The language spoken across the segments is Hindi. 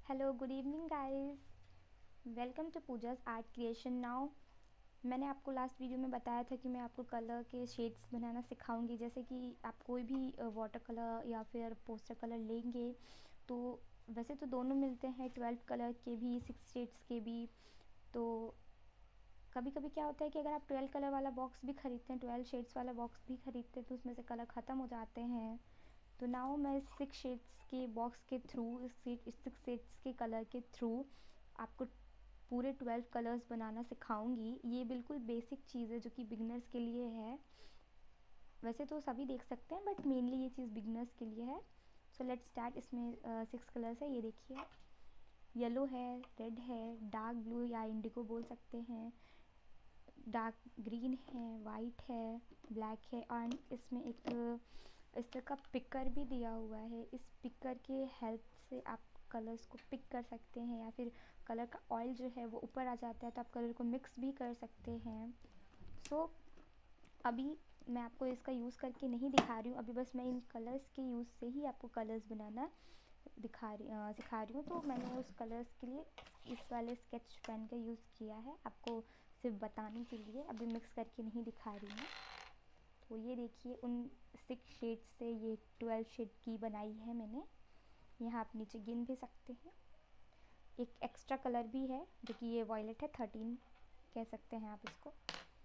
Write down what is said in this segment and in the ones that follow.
Hello, good evening guys. Welcome to Pooja's art creation. Now मैंने आपको लास्ट वीडियो में बताया था कि मैं आपको कलर के शेड्स बनाना सिखाऊंगी। जैसे कि आप कोई भी वाटर कलर या फिर पोस्टर कलर लेंगे तो वैसे तो दोनों मिलते हैं, 12 कलर के भी, 6 शेड्स के भी। तो कभी कभी क्या होता है कि अगर आप 12 कलर वाला बॉक्स भी ख़रीदते हैं, 12 शेड्स वाला बॉक्स भी ख़रीदते हैं तो उसमें से कलर ख़त्म हो जाते हैं। तो नाउ मैं 6 शेड्स के बॉक्स के थ्रू, 6 शेड्स के कलर के थ्रू आपको पूरे 12 कलर्स बनाना सिखाऊंगी। ये बिल्कुल बेसिक चीज़ है जो कि बिगनर्स के लिए है। वैसे तो सभी देख सकते हैं बट मेनली ये चीज़ बिगनर्स के लिए है। So let's start. इसमें 6 कलर्स है, ये देखिए। येलो है, रेड है, डार्क ब्लू या इंडिगो बोल सकते हैं, डार्क ग्रीन है, वाइट है, ब्लैक है। और इसमें एक इस तरह का पिकर भी दिया हुआ है। इस पिकर के हेल्प से आप कलर्स को पिक कर सकते हैं, या फिर कलर का ऑयल जो है वो ऊपर आ जाता है तो आप कलर को मिक्स भी कर सकते हैं। सो अभी मैं आपको इसका यूज़ करके नहीं दिखा रही हूँ, अभी बस मैं इन कलर्स के यूज़ से ही आपको कलर्स बनाना सिखा रही हूँ। तो मैंने उस कलर्स के लिए इस वाले स्केच पेन का यूज़ किया है, आपको सिर्फ बताने के लिए, अभी मिक्स करके नहीं दिखा रही हूँ। तो ये देखिए, उन 6 शेड्स से ये 12 शेड की बनाई है मैंने। यहाँ आप नीचे गिन भी सकते हैं। एक एक्स्ट्रा कलर भी है जो कि ये वॉयलेट है, 13 कह सकते हैं आप इसको।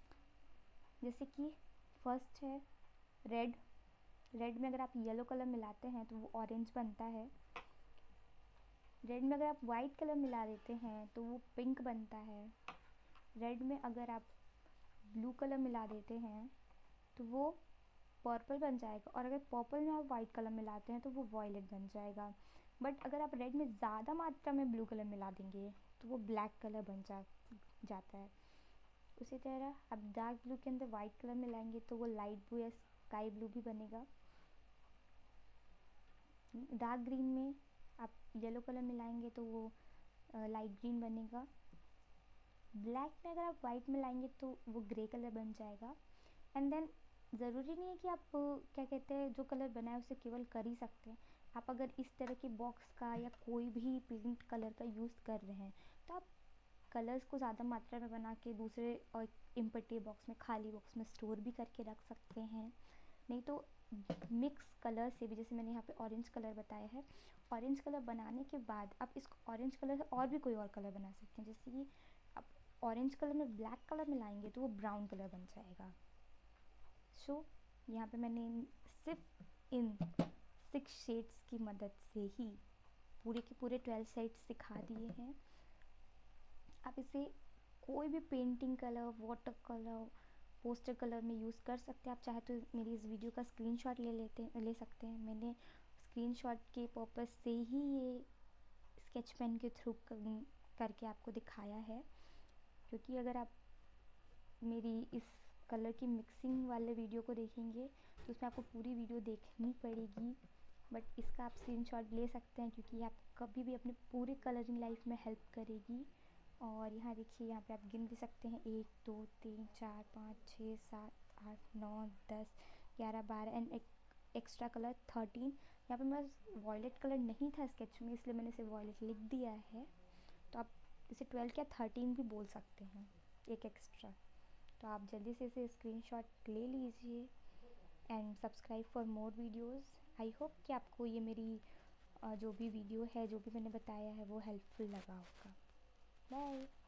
जैसे कि फर्स्ट है रेड। रेड में अगर आप येलो कलर मिलाते हैं तो वो ऑरेंज बनता है। रेड में अगर आप वाइट कलर मिला देते हैं तो वो पिंक बनता है। रेड में अगर आप ब्लू कलर मिला देते हैं तो वो पर्पल बन जाएगा। और अगर पर्पल में आप वाइट कलर मिलाते हैं तो वो वॉयलेट बन जाएगा। बट अगर आप रेड में ज़्यादा मात्रा में ब्लू कलर मिला देंगे तो वो ब्लैक कलर जाता है। उसी तरह आप डार्क ब्लू के अंदर वाइट कलर मिलाएंगे तो वो लाइट ब्लू या स्काई ब्लू भी बनेगा। डार्क ग्रीन में आप येलो कलर मिलाएंगे तो वो लाइट ग्रीन बनेगा। ब्लैक में अगर आप वाइट मिलाएंगे तो वो ग्रे कलर बन जाएगा। एंड देन ज़रूरी नहीं है कि आप क्या कहते हैं जो कलर बनाए उसे केवल कर ही सकते हैं। आप अगर इस तरह के बॉक्स का या कोई भी पेंट कलर का यूज़ कर रहे हैं तो आप कलर्स को ज़्यादा मात्रा में बना के दूसरे और एम्प्टी बॉक्स में, खाली बॉक्स में स्टोर भी करके रख सकते हैं। नहीं तो मिक्स कलर से भी, जैसे मैंने यहाँ पे ऑरेंज कलर बताया है, ऑरेंज कलर बनाने के बाद आप इसको ऑरेंज कलर से और भी कोई और कलर बना सकते हैं। जैसे कि आप ऑरेंज कलर में ब्लैक कलर मिलाएंगे तो वो ब्राउन कलर बन जाएगा। सो यहाँ पे मैंने सिर्फ इन 6 शेड्स की मदद से ही पूरे के पूरे 12 शेड्स सिखा दिए हैं। आप इसे कोई भी painting colour, water colour, poster colour में यूज़ कर सकते हैं। आप चाहे तो मेरी इस वीडियो का स्क्रीनशॉट ले सकते हैं। मैंने स्क्रीनशॉट के पर्पज़ से ही ये स्केच पेन के थ्रू करके आपको दिखाया है। क्योंकि अगर आप मेरी इस कलर की मिक्सिंग वाले वीडियो को देखेंगे तो उसमें आपको पूरी वीडियो देखनी पड़ेगी। बट इसका आप स्क्रीनशॉट ले सकते हैं क्योंकि आप कभी भी अपने पूरे कलरिंग लाइफ में हेल्प करेगी। और यहाँ देखिए, यहाँ पे आप गिन भी सकते हैं, 1 2 3 4 5 6 7 8 9 10 11 12 एंड एक एक्स्ट्रा कलर 13। यहाँ पे मैं वॉयलेट कलर नहीं था स्केच में, इसलिए मैंने इसे वॉयलेट लिख दिया है। तो आप इसे 12 या 13 भी बोल सकते हैं, एक एक्स्ट्रा। तो आप जल्दी से इसे स्क्रीनशॉट ले लीजिए and subscribe for more videos. I hope कि आपको ये मेरी जो भी वीडियो है, जो भी मैंने बताया है, वो हेल्पफुल लगा होगा। बाय।